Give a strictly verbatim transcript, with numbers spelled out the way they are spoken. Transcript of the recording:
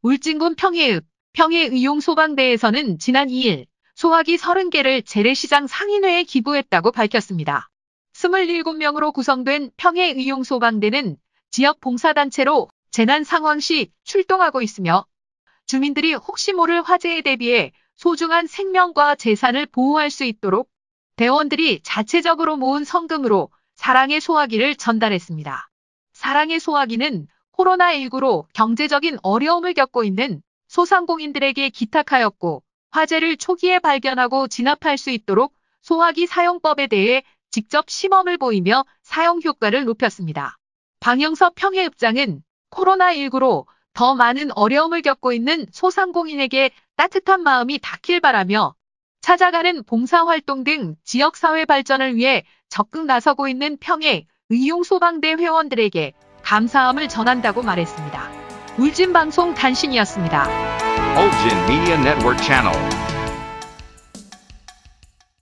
울진군 평해읍 평해의용소방대에서는 지난 이 일 소화기 서른 개를 재래시장 상인회에 기부했다고 밝혔습니다. 이십칠 명으로 구성된 평해의용소방대는 지역 봉사단체로 재난 상황 시 출동하고 있으며 주민들이 혹시 모를 화재에 대비해 소중한 생명과 재산을 보호할 수 있도록 대원들이 자체적으로 모은 성금으로 사랑의 소화기를 전달했습니다. 사랑의 소화기는 코로나십구로 경제적인 어려움을 겪고 있는 소상공인들에게 기탁하였고 화재를 초기에 발견하고 진압할 수 있도록 소화기 사용법에 대해 직접 시범을 보이며 사용 효과를 높였습니다. 방영섭 평해읍장은 코로나십구로 더 많은 어려움을 겪고 있는 소상공인에게 따뜻한 마음이 닿길 바라며 찾아가는 봉사활동 등 지역사회 발전을 위해 적극 나서고 있는 평해 의용소방대 회원들에게 감사함을 전한다고 말했습니다. 울진방송 단신이었습니다. Ulgin Media Network Channel.